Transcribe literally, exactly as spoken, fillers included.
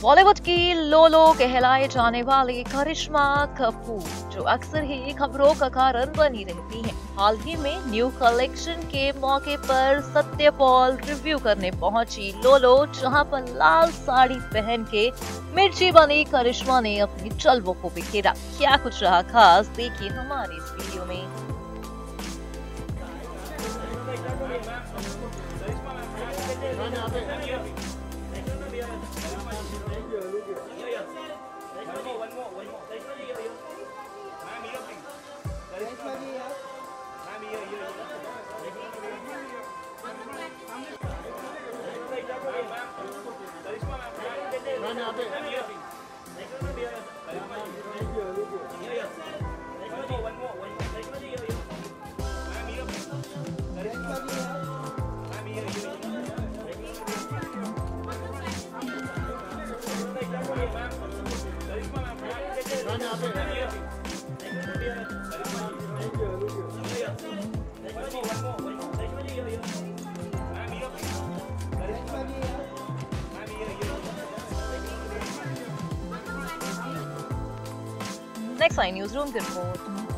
बॉलीवुड की लोलो कहलाए जाने वाली करिश्मा कपूर, जो अक्सर ही खबरों का कारण बनी रहती हैं, हाल ही में न्यू कलेक्शन के मौके पर सत्यपॉल रिव्यू करने पहुंची लोलो, जहां पर लाल साड़ी पहन के मिर्ची बनी करिश्मा ने अपनी चलवों को बिखेरा। क्या कुछ रहा खास, देखिए हमारी इस वीडियो में। नेक्स्ट आई न्यूज़ रूम की रिपोर्ट।